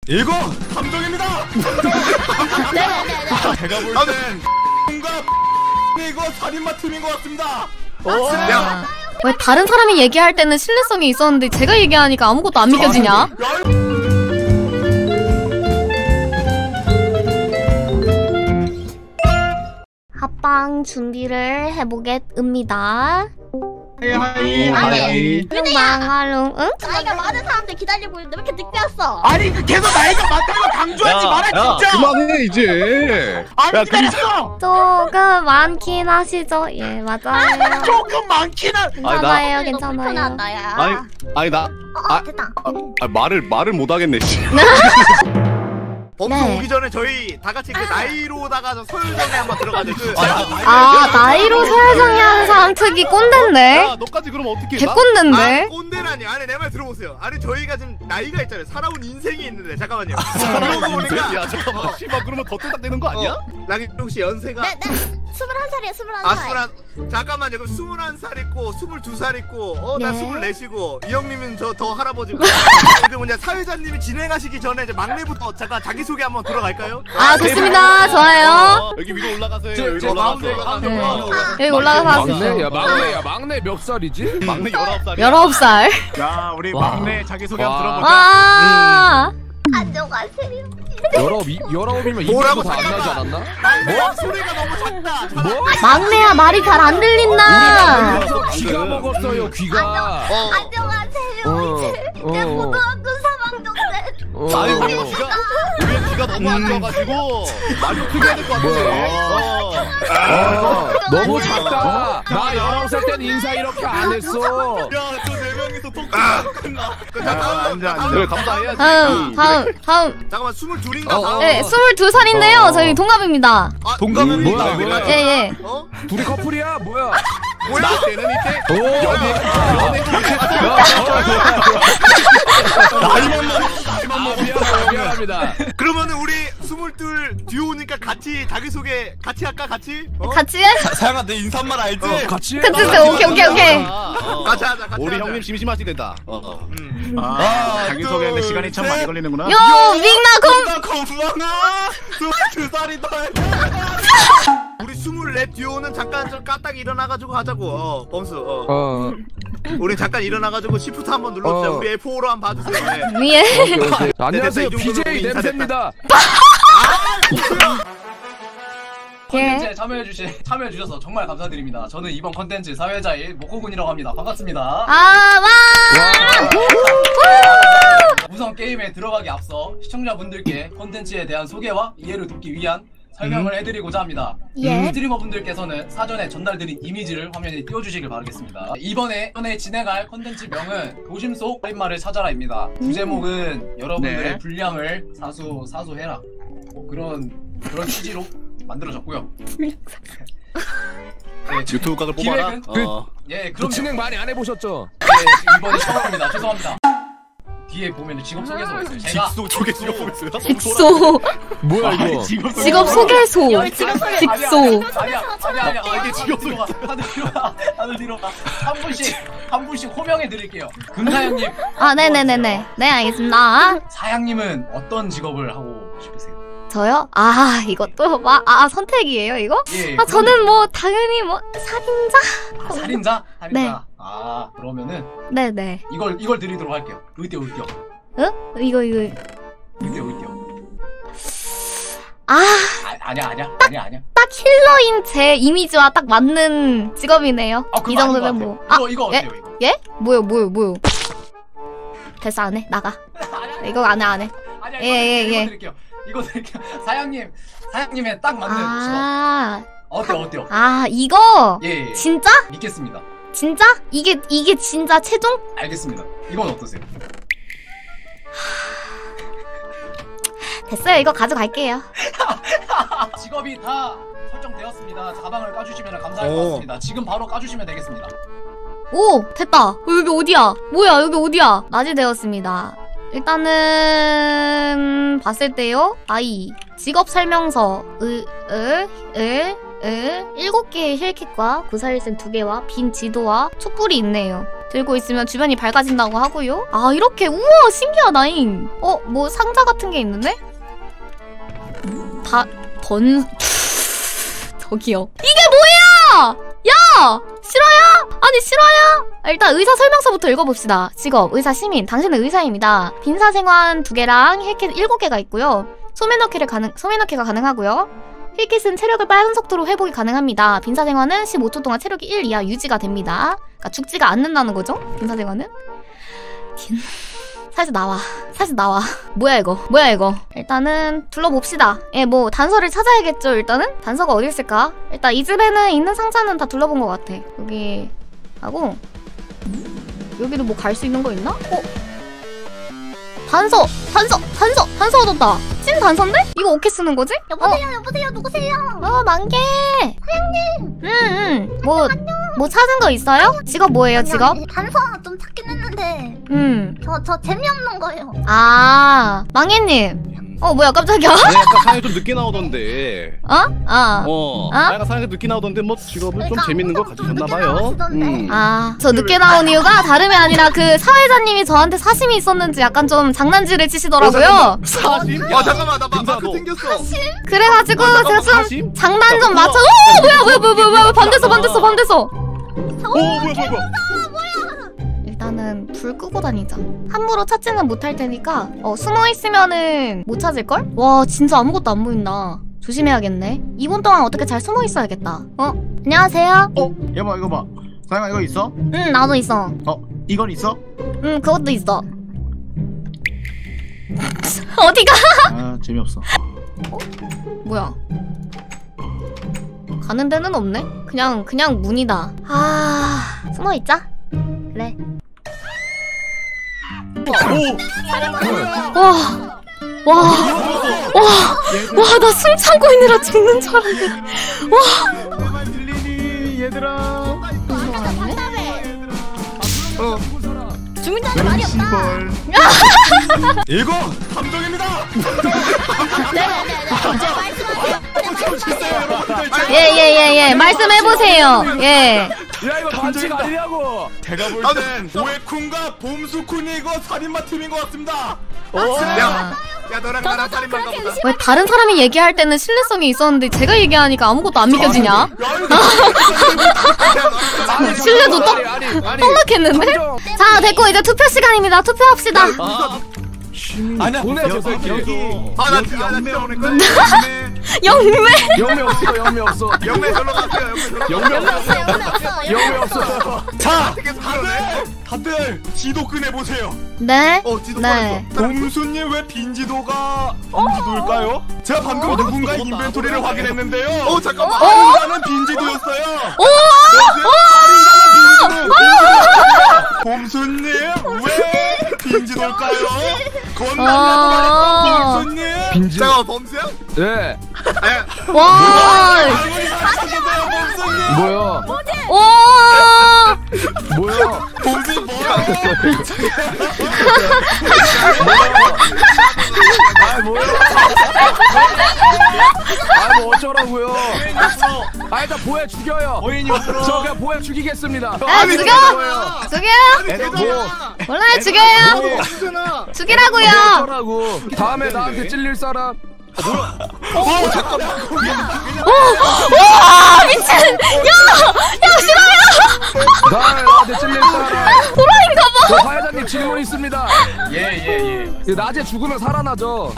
이거 함정입니다. 제가 볼 땐 뭔가 이거 살인마 팀인 것 같습니다. 왜 다른 사람이 얘기할 때는 신뢰성이 있었는데 제가 얘기하니까 아무것도 안 믿겨지냐? 합방 준비를 해보겠습니다. 하이. 망하룽, 응? 나이가 많은 사람들 기다리고 있는데 왜 이렇게 늦게 왔어? 아니 계속 나이가 많다고 강조하지 마라 진짜. 그만해 이제. 안 기다렸어. 조금 많긴 하시죠? 예, 맞아요. 조금 많긴 한. 괜찮아요, 너무 괜찮아요. 불편하다, 야. 아니 나 됐다. 말을 못 하겠네 씨. 범수 네. 오기 전에 저희 다 같이 그 나이로다가 서울정에 한번 들어가죠. 나이로 서열정리 하는 사람 특이 꼰대인데? 야 너까지 그럼 어떻게? 개꼰대인데? 꼰대라니. 아니 내 말 들어보세요. 아니 저희가 지금 나이가 있잖아요. 살아온 인생이 있는데 잠깐만요. 야 잠깐만. 씨발 그러면 더 뜯어대는 거 아니야? 랑이동 씨 연세가 네, 21살이에요, 21살. 잠깐만요. 그럼 21살 있고 22살 있고 나 네. 24시고 이 형님은 저 더 할아버지고 그 뭐냐 사회자님이 진행하시기 전에 이제 막내부터 잠깐 자기소개 한번 들어갈까요? 아, 좋습니다. 좋아요. 여기 위로 올라가세요. 여기 저 올라가세요. 여기 올라가서 막내 몇 살이지? 막내 19살이야. 19살. 자 우리 와. 막내 자기소개 한번 와. 들어볼까? 아, 안녕하세요. 19이면 뭐라고 입에서 다안 나지 잠깐만. 않았나? 뭐? 소리가 너무 작다. 뭐? 막내야 말이 잘 안 들린다. 그래서 귀가 먹었어요 귀가. 안녕하세요. 내 고등학교 3학년인데. 아니 우리 귀가 너무 안 좋아가지고 말이 크게 해야 될 것 같아. 너무 작다. 나 19살 때는 인사 이렇게 안 했어. 야저 네 명이서 톡 끝나. 앉아. 그래 감사해야지. 다음. 잠깐만 22인가 다음. 네, 22살인데요. 저희 동갑입니다. 동갑입니다. 뭐야, 뭐야. 예, 예. 어? 둘이 커플이야 뭐야? 나 때는 이때 오. 나이만 먹어. 미안합니다. 그러면은 우리 22 듀오니까 같이 자기소개 같이 할까 같이? 어? 같이 해? 사양아 내 인사말 알지? 같이 해. 그치, 오케이. 같이 하자 같이 우리 하자. 형님 심심하시 된다. 자기소개하는데 시간이 참 많이 걸리는구나. 요, 빅나 건방아 22살이다. 우리 24 듀오는 잠깐 좀 까딱 일어나가지고 하자고. 범수 우리 잠깐 일어나가지고 시프트 한번 눌러주자. 어. 우리 F5로 한번 봐주세요. 네. 위에. 안녕하세요 이 정도면 BJ 인사 냄새입니다. 컨텐츠에 참여해주셔서 정말 감사드립니다. 저는 이번 컨텐츠 사회자의 모코군이라고 합니다. 반갑습니다. 아, 와! 우선 게임에 들어가기 앞서 시청자분들께 컨텐츠에 대한 소개와 이해를 돕기 위한 설명을 해드리고자 합니다. 예. 스트리머분들께서는 사전에 전달드린 이미지를 화면에 띄워주시길 바라겠습니다. 이번에 진행할 컨텐츠명은 도심 속 살인마를 찾아라입니다. 주제목은 여러분들의 네. 분량을 사수해라. 뭐 그런 취지로 만들어졌고요. 네, 유튜브 각을 뽑아라. 기획은 예, 그 그럼요. 진행 많이 안 해보셨죠? 네, 이번에 처음입니다. 죄송합니다. 뒤에 보면 직업 소개서가 있어요. 제가 저게 직업 보겠어요? 직소. 뭐야 이거? 직업 소개소. 직소. 아니야. 이게 직업 소개가 다들 뒤로 가. 한 분씩 호명해 드릴게요. 금사양님. 아, 네네네네. 네, 알겠습니다. 사양님은 어떤 직업을 하고 싶으세요? 저요? 이것도 선택이에요, 이거? 예. 저는 당연히 살인자? 살인자? 네. 그러면은 네네. 이걸 드리도록 할게요. 의띄. 응? 이거. 의띄. 아니야. 딱 킬러인 제 이미지와 딱 맞는 직업이네요. 이 정도면 뭐. 이거 어때요, 이거? 예? 뭐요? 됐어, 안 해. 나가. 이거 안 해. 아니야, 예. 이거 드릴게요. 사양님의 딱 맞는 직업. 어때요? 이거? 예. 진짜? 믿겠습니다. 진짜? 이게 진짜 최종? 알겠습니다. 이건 어떠세요? 됐어요. 이거 가져갈게요. 직업이 다 설정되었습니다. 가방을 까주시면 감사할 것 같습니다. 지금 바로 까주시면 되겠습니다. 오! 됐다. 여기 어디야? 뭐야, 여기 어디야? 낮이 되었습니다. 일단은 봤을 때요. 직업 설명서 7개의 힐kit과 941센 2개와 빈 지도와 촛불이 있네요. 들고 있으면 주변이 밝아진다고 하고요. 아 이렇게 우와 신기하다잉. 뭐 상자 같은 게 있는데? 저기요. 이게 뭐야! 야! 실화야? 아니 실화야? 일단 의사 설명서부터 읽어봅시다. 직업, 의사 시민. 당신은 의사입니다. 빈사생환 2개랑 힐킷 7개가 있고요. 소매넣기가 가능하고요. 힐킷은 체력을 빠른 속도로 회복이 가능합니다. 빈사생환은 15초 동안 체력이 1 이하 유지가 됩니다. 그러니까 죽지가 않는다는 거죠? 빈사생환은? 사실 나와. 뭐야 이거. 일단은 둘러봅시다. 뭐 단서를 찾아야겠죠 일단은? 단서가 어디 있을까? 일단 이 집에는 있는 상자는 다 둘러본 것 같아. 여기 하고 여기도 뭐 갈 수 있는 거 있나? 단서 얻었다. 찐 단서인데? 이거 어떻게 쓰는 거지? 여보세요, 누구세요? 만개. 사장님. 뭐 찾은 거 있어요? 직업 뭐예요, 직업? 단서 좀 찾긴 했는데. 저 재미없는 거예요. 아, 망개님. 뭐야, 깜짝이야? 약간 사연이 좀 늦게 나오던데. 약간 사연이 늦게 나오던데 뭐 직업을 좀 재밌는 거 가지셨나봐요. 저 늦게 나온 이유가 다름이 아니라 그 사회자님이 저한테 사심이 있었는지 약간 좀 장난질을 치시더라고요. 사심? 잠깐만 나 마크 생겼어. 그래가지고 제가 좀 사심? 장난 좀 맞춰. 뭐야, 반대서. 뭐야. 일단은 불 끄고 다니자. 함부로 찾지는 못할 테니까 숨어 있으면은 못 찾을걸? 와 진짜 아무것도 안 보인다. 조심해야겠네. 이번 동안 어떻게 잘 숨어 있어야겠다. 안녕하세요. 여보 이거 봐. 사장아 이거 있어? 응 나도 있어. 이건 있어? 응 그것도 있어. 어디가? 아 재미없어. 뭐야? 가는 데는 없네? 그냥 문이다. 숨어 있자. 그래. 와, 나 숨 참고 있느라 죽는 줄 알았네. 내 말 들리니 얘들아. 주민자한테 말이 없다. 이거 탐정입니다. 예, 말씀해보세요. 예. 야 이거 반칙 아니냐고. 제가 볼 땐 오에쿤과 봄수쿤이 이거 살인마 팀인 것 같습니다. 야 너랑 나랑 살인마인가 보다. 왜 다른 사람이 얘기할 때는 신뢰성이 있었는데 제가 얘기하니까 아무것도 안 믿겨지냐? 신뢰도 떡락했는데? 자, 됐고 이제 투표 시간입니다. 투표합시다. 아니야 보내줘 새끼. 나 영매 오늘 거. 영매 영매 없어. 영매 절로 가세요. 영매 없어. 자 다들 지도 꺼내 보세요. 네? 지도 네. 봄수님 왜 빈지도가 빈지도일까요? 제가 방금 누군가의 인벤토리를 확인했는데요. 잠깐만. 살인자는 빈지도였어요. 봄수님 왜 빈지도일까요? 건강하고 말했던 봄수님. 빈지. 잠깐만 범수야? 네. 와! 뭐야? 와! 뭐야? 봄수 뭐야? 뭐야? 뭐 어쩌라고요? 일단 보혜 죽여요. 보인이 없어. 저 그냥 보혜 죽이겠습니다. 죽여! 몰라요, 죽여요! 죽이라고요! 어쩌라고? 다음에 나한테 찔릴 사람. 미친! 야, 싫어요! 나한테 찔릴 사람. 호랑인가봐! 저 사회자님 질문 있습니다. 예. 낮에 죽으면 살아나죠?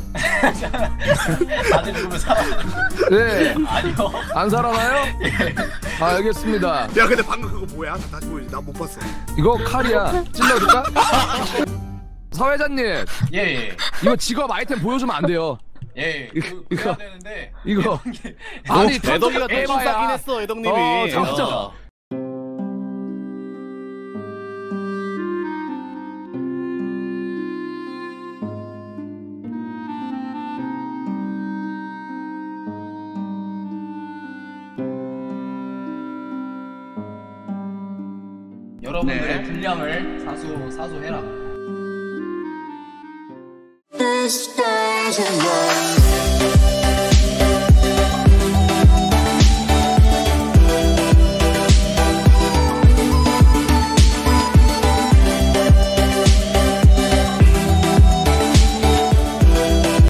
낮에 죽으면 살아. 네. 아니요. 안 살아나요? 알겠습니다. 야 근데 방금 그거 뭐야? 다시 보여줘. 나 못 봤어. 이거 칼이야. 찔러줄까? 사회자님. 예. 이거 직업 아이템 보여주면 안 돼요. 그래야 되는데. 이거. 아니 애덕이가 좀 에바야. 싸긴 했어 애덕님이. 잠깐만. 여러분들의 분량을 사수해라. This station